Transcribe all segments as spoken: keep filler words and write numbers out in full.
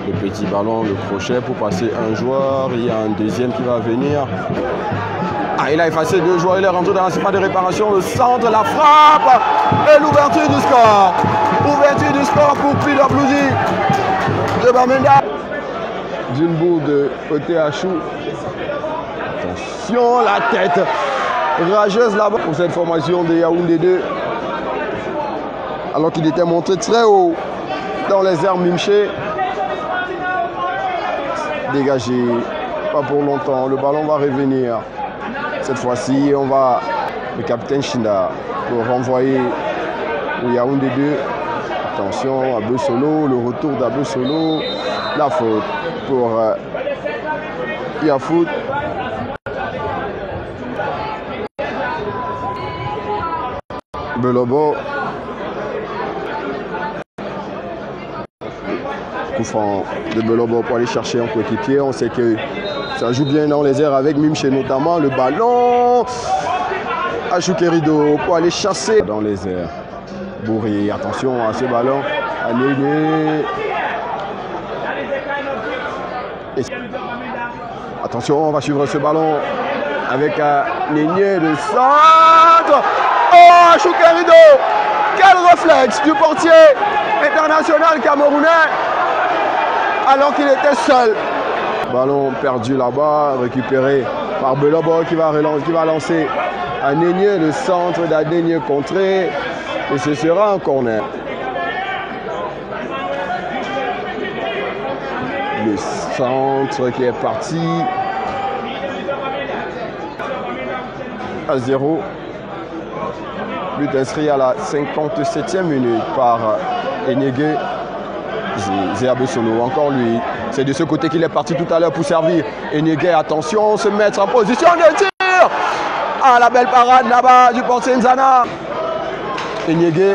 Le petit ballon, le crochet pour passer un joueur. Il y a un deuxième qui va venir. Ah, il a effacé deux joueurs, il est rentré dans la surface de réparation. Le centre, la frappe et l'ouverture du score. Ouverture du score pour P W D de Bamenda. D'une boue de côté Achou. Attention, la tête rageuse là-bas pour cette formation de Yaoundé deux. Alors qu'il était montré très haut dans les airs Mimché. Dégagé, pas pour longtemps, le ballon va revenir. Cette fois-ci, on va, le capitaine Chinda, pour renvoyer au Yaoundé deux. Attention, Abou Solo, le retour d'Abou Solo. La faute pour euh, Yafout. Belobo. Coup franc de Belobo pour aller chercher un coéquipier. On sait que ça joue bien dans les airs avec Mimché notamment. Le ballon. Achou Kerido pour aller chasser dans les airs. Bourri, attention à ce ballon. Anéné. Et... Attention, on va suivre ce ballon avec un Nénier de centre. Oh, Achou Kerido. Quel réflexe du portier international camerounais alors qu'il était seul. Ballon perdu là-bas, récupéré par Belobo qui va, relancer, qui va lancer un Nénier, le centre d'un Nénier contré. Et ce sera un corner. Le centre qui est parti à zéro. But inscrit à la cinquante-septième minute par Enyege Zéabé Solo. Encore lui. C'est de ce côté qu'il est parti tout à l'heure pour servir. Enyege, attention, se mettre en position de tir. Ah, la belle parade là-bas du portier Nzana. Enyege.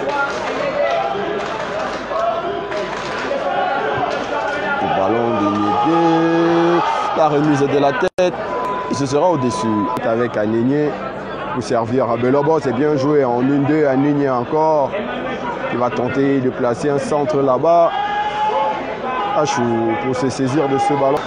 Le ballon d'Enyege. La remise de la tête. Ce sera au-dessus. Avec Anénier pour servir à Belobo. C'est bien joué en une deux. Anénier encore. Il va tenter de placer un centre là-bas. Achou pour se saisir de ce ballon.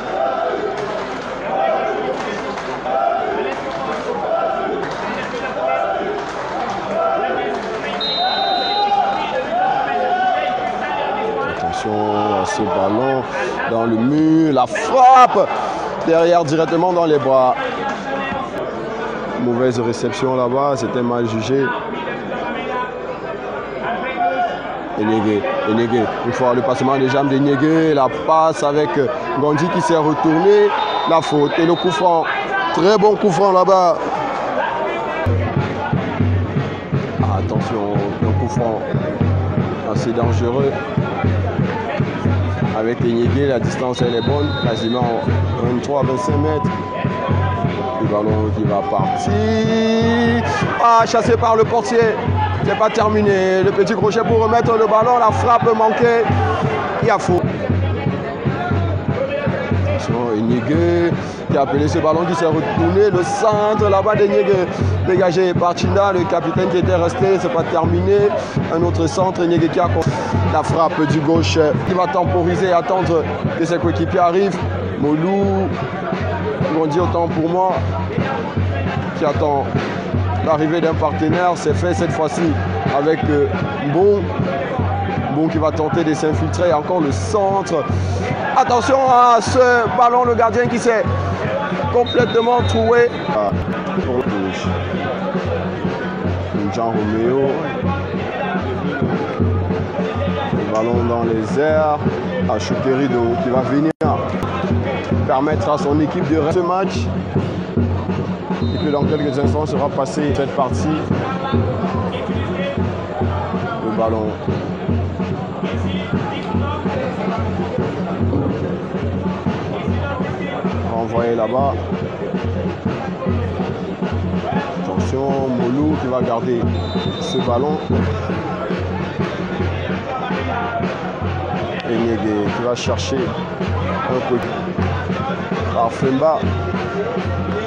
Attention à ce ballon dans le mur. La frappe derrière directement dans les bras. Mauvaise réception là-bas. C'était mal jugé. Enyege, Enyege, une fois le passement des jambes d'Enyege, la passe avec Gondi qui s'est retourné, la faute et le coup franc, très bon coup franc là-bas. Ah, attention, un coup franc assez dangereux. Avec Enyege, la distance elle est bonne, quasiment vingt-trois à vingt-cinq mètres. Le ballon qui va partir. Ah, chassé par le portier. C'est pas terminé. Le petit crochet pour remettre le ballon. La frappe manquée. Il y a faux. Attention, Enyege qui a appelé ce ballon qui s'est retourné. Le centre là-bas d'Enyege. Dégagé par Chinda, le capitaine qui était resté. C'est pas terminé. Un autre centre. Enyege qui a la frappe du gauche. Qui va temporiser et attendre que ses coéquipiers arrivent. Molou. On dit autant pour moi. Qui attend l'arrivée d'un partenaire. C'est fait cette fois-ci avec euh, Bon. Bon qui va tenter de s'infiltrer. Encore le centre. Attention à ce ballon, le gardien qui s'est complètement troué. Ah, pour le touche. Jean Roméo. Le ballon dans les airs. Achou Kerido qui va venir permettre à son équipe de rester ce match. Et puis dans quelques instants sera passé cette partie. Le ballon. Renvoyé là-bas. Attention, Molou qui va garder ce ballon. Enyege qui va chercher un peu par Femba.